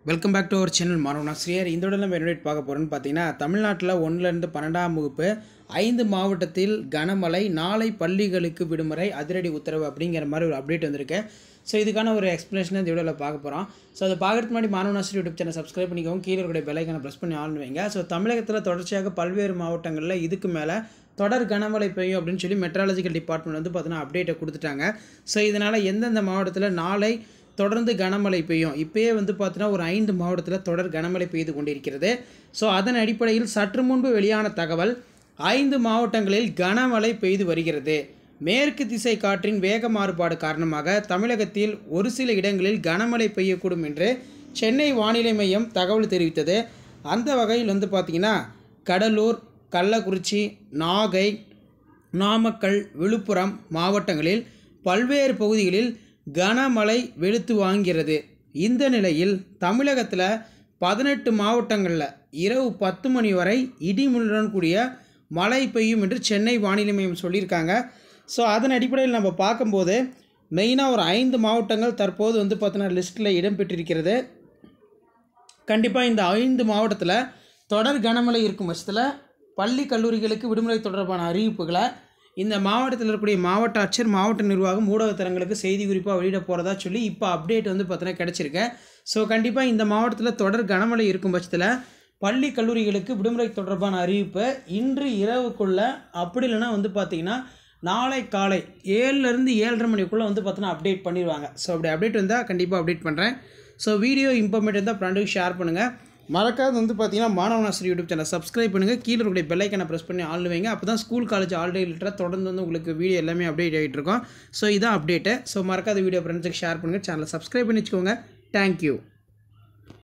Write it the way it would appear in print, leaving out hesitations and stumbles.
Welcome back to our channel மாணவனாசிரியர். இந்த உடனே நம்ம என்ன பார்க்க போகிறோன்னு பார்த்தீங்கன்னா, தமிழ்நாட்டில் 1லேருந்து 12ஆம் வகுப்பு 5 மாவட்டத்தில் கனமழை, நாளை பள்ளிகளுக்கு விடுமுறை, அதிரடி உத்தரவு அப்படிங்கிற மாதிரி ஒரு அப்டேட் வந்திருக்கு. ஸோ இதுக்கான ஒரு எக்ஸ்ப்ளனேஷனை இந்த வீடியோவில் பார்க்க போகிறோம். ஸோ அதை பார்க்கறதுக்கு முன்னாடி மாணவனாசிரியர் யூடியூப் சேனல் சப்ஸ்கிரைப் பண்ணிக்கோங்க, கீழே இருக்கிற பெல் ஐக்கானை ப்ரெஸ் பண்ணி ஆன் வைங்க. ஸோ தமிழகத்தில் தொடர்ச்சியாக பல்வேறு மாவட்டங்களில் இதுக்கு மேலே தொடர் கனமழை பெய்யும் அப்படின்னு சொல்லி மெட்ராலஜிக்கல் டிபார்ட்மெண்ட் வந்து பார்த்தீங்கன்னா அப்டேட்டை கொடுத்துட்டாங்க. ஸோ இதனால் எந்தெந்த மாவட்டத்தில் நாளை தொடர்ந்து கனமழை பெய்யும், இப்போயே வந்து பார்த்தீங்கன்னா ஒரு 5 மாவட்டத்தில் தொடர் கனமழை பெய்து கொண்டிருக்கிறது. ஸோ அதன் அடிப்படையில் சற்று முன்பு வெளியான தகவல் 5 மாவட்டங்களில் கனமழை பெய்து வருகிறது. மேற்கு திசை காற்றின் வேக மாறுபாடு காரணமாக தமிழகத்தில் ஒரு சில இடங்களில் கனமழை பெய்யக்கூடும் என்று சென்னை வானிலை மையம் தகவல் தெரிவித்தது. அந்த வகையில் வந்து பார்த்திங்கன்னா கடலூர், கள்ளக்குறிச்சி, நாகை, நாமக்கல், விழுப்புரம் மாவட்டங்களில் பல்வேறு பகுதிகளில் கனமழை வெளுத்து வாங்கிறது. இந்த நிலையில் தமிழகத்தில் 18 மாவட்டங்களில் இரவு 10 மணி வரை இடிமுடன் கூடிய மழை பெய்யும் என்று சென்னை வானிலை மையம் சொல்லியிருக்காங்க. ஸோ அதன் அடிப்படையில் நம்ம பார்க்கும்போது மெயினாக ஒரு 5 மாவட்டங்கள் தற்போது வந்து பார்த்தீங்கன்னா லிஸ்ட்டில் இடம்பெற்றிருக்கிறது. கண்டிப்பாக இந்த 5 மாவட்டத்தில் தொடர் கனமழை இருக்கும் பட்சத்தில் பள்ளி கல்லூரிகளுக்கு விடுமுறை தொடர்பான அறிவிப்புகளை இந்த மாவட்டத்தில் இருக்கக்கூடிய மாவட்ட ஆட்சியர், மாவட்ட நிர்வாகம், ஊடகத்தரங்களுக்கு செய்தி குறிப்பாக வெளியிட போகிறதா சொல்லி இப்போ அப்டேட் வந்து பார்த்தீங்கன்னா கிடச்சிருக்கு. ஸோ கண்டிப்பாக இந்த மாவட்டத்தில் தொடர் கனமழை இருக்கும் பட்சத்தில் பள்ளி கல்லூரிகளுக்கு விடுமுறை தொடர்பான அறிவிப்பு இன்று இரவுக்குள்ளே, அப்படி இல்லைன்னா வந்து பார்த்திங்கன்னா நாளை காலை 7லேருந்து 7:30 மணிக்குள்ளே வந்து பார்த்தீங்கன்னா அப்டேட் பண்ணிடுவாங்க. ஸோ அப்படி அப்டேட் வந்தால் கண்டிப்பாக அப்டேட் பண்ணுறேன். ஸோ வீடியோ இம்பார்மெண்ட் இருந்தால் ஃப்ரெண்டுக்கு ஷேர் பண்ணுங்கள். மறக்காது வந்து பார்த்தீங்கன்னா மாணவனாசிரியர் யூடியூப் சேனல் சப்ஸ்கிரைப் பண்ணுங்கள், கீழே இருக்கக்கூடிய பெல் ஐக்கானை ப்ரெஸ் பண்ணி ஆன் வைங்க. அப்போ தான் ஸ்கூல், காலேஜ் ஆல்ரெடி ரிலேட்டடாக தொடர்ந்து வந்து உங்களுக்கு வீடியோ எல்லாமே அப்டேட் ஆகிட்டு இருக்கும். ஸோ இதான் அப்டேட்டு. ஸோ மறக்காத வீடியோ ஃப்ரெண்ட்ஸுக்கு ஷேர் பண்ணுங்கள், சேனலை சப்ஸ்கிரைப் பண்ணி வச்சுக்கோங்க. தேங்க்யூ.